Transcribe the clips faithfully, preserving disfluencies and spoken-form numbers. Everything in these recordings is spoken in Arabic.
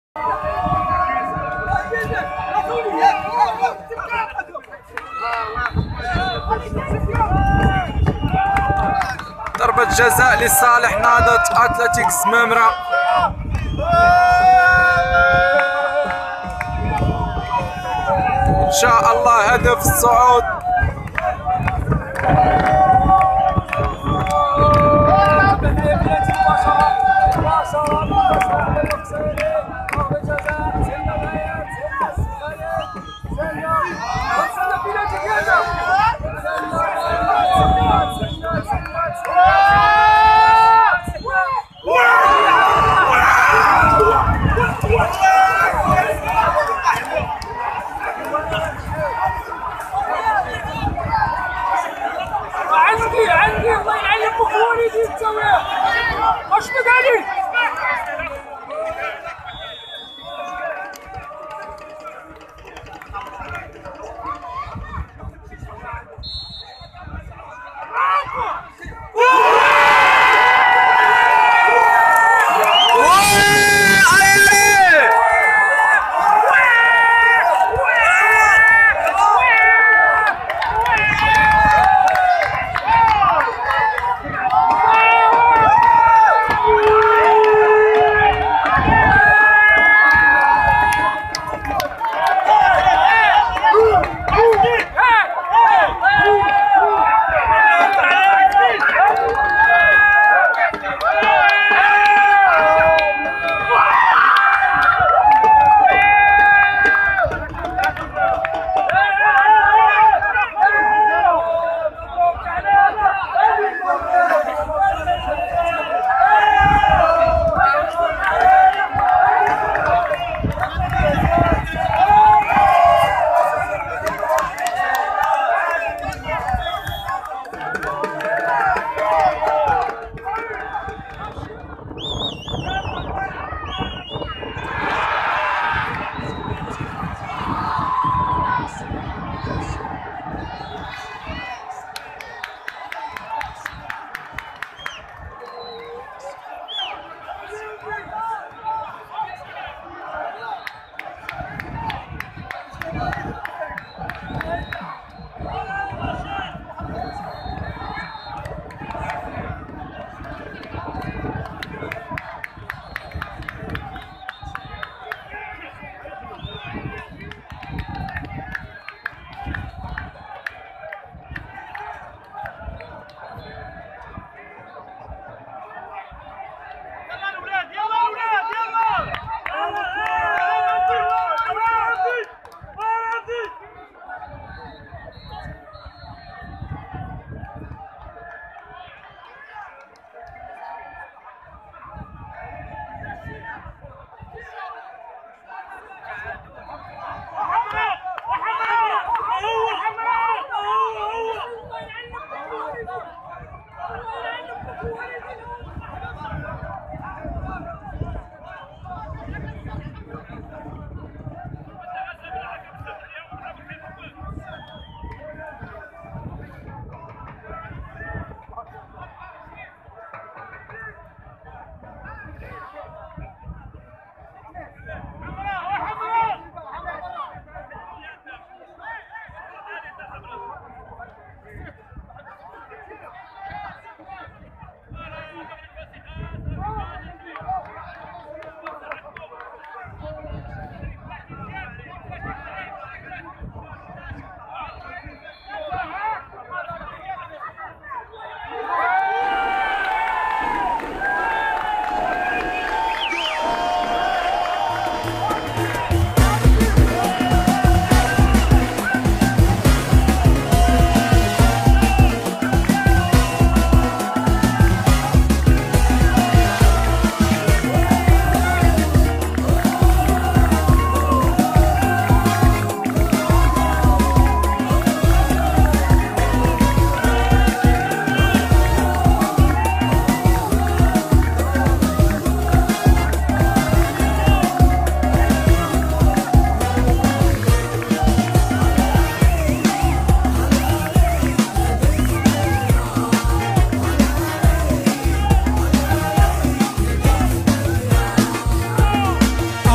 ضربة جزاء لصالح نهضة اتلتيك زمامرة. ان شاء الله هدف الصعود.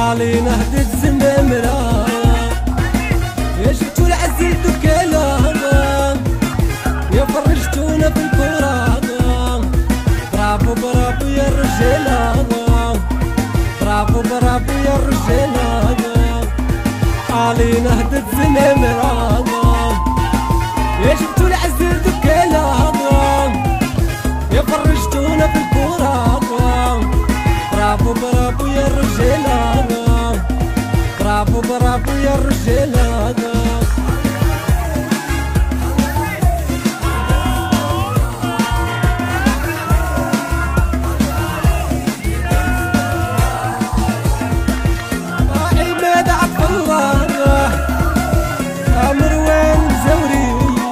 علينا هدت زمامرة يا شفتوا العزيز دوكالا يا فرجتونا في الكورة برافو برافو يا الرجالة برافو برافو يا الرجالة علينا هدت زمامرة يا شفتوا العزيز دوكالا يا فرجتونا في الكورة برافو برافو يا الرجالة برافو برافو يا الرجالة عماد عبد الله مروان الزوري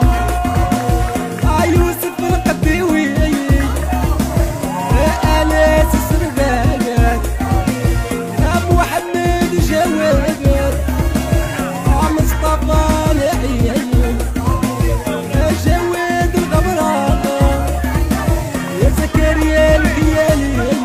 يوسف القديوي آلاس السرباقات أبو محمد جواد مصطفى العيان جواد الغبران يا زكريا الخيالي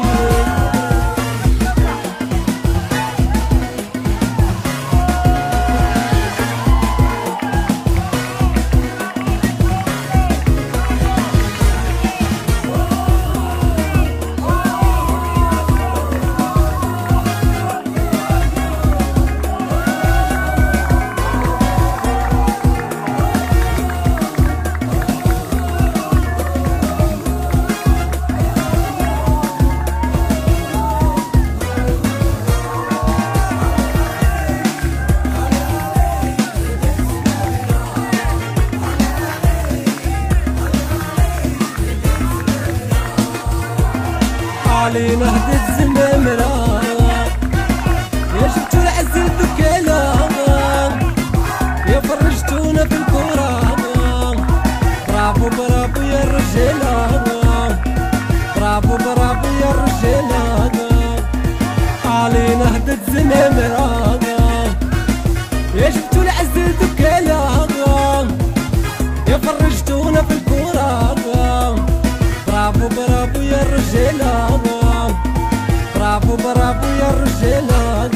علينا هدت زمامرة يا شفتوا العزيز دوكالا يا فرجتونا في الكورة برافو برافو يا الرجالة برافو برافو يا الرجالة علينا هدت زمامرة يا شفتوا العزيز دوكالا يا فرجتونا في الكورة برافو برافو يا الرجالة برافو برافو يا الرجالة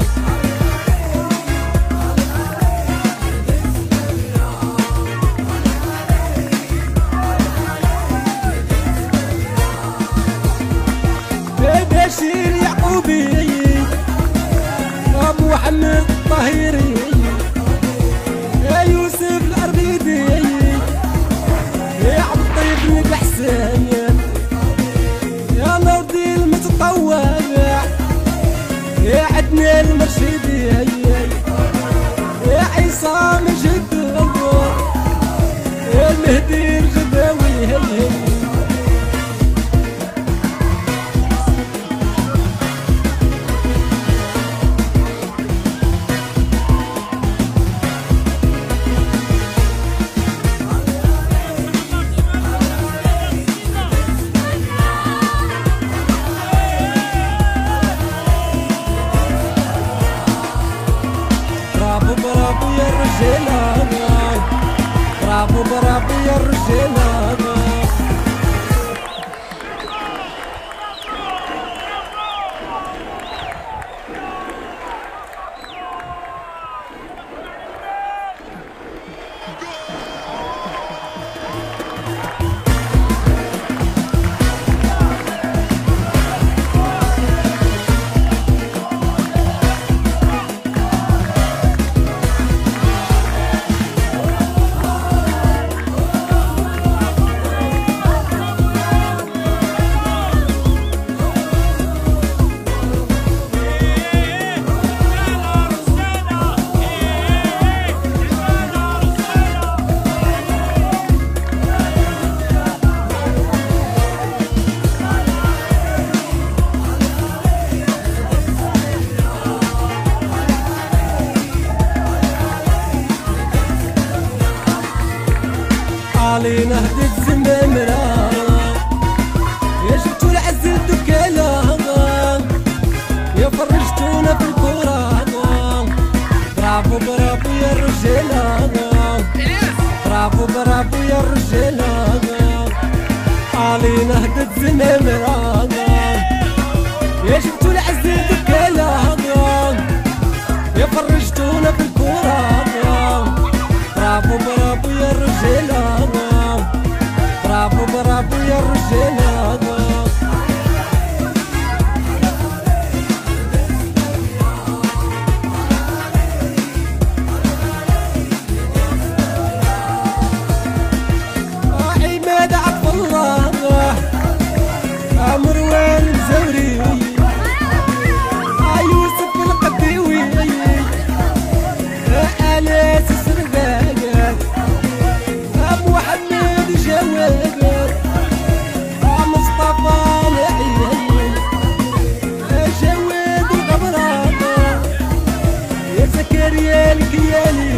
بشير يعقوبي أبو محمد الطهيري يا يوسف العربيدي يا عبد الطيب بن الحسين يا نوردي المتطوع يا عدنا المرشدي يا عيسى مجد يا المهدي الغداوي برافو برافو يا الرجالة برافو برافو يا الرجالة علينا هدت زمامرة يا شفتوا العزيز دوكالا يا فرجتونا في الكورة برافو برافو يا الرجالة برافو برافو يا الرجالة علينا هدت زمامرة يا شفتوا العزيز دوكالا كياني